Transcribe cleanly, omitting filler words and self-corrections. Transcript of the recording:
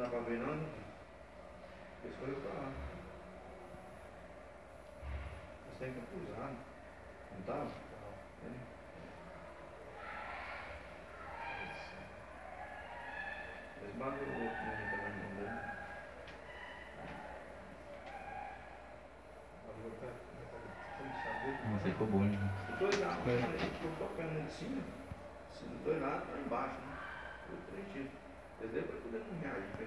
dá pra ver não, eles foram pra lá. Eles têm que acusar, não tá? Eles mandam o outro menino também, não deu. Não sei ficou bom, né? Os dois lados, eu tô tocando em cima, os dois lados estão embaixo, né? Eu acredito. Eles devem poder não reagir.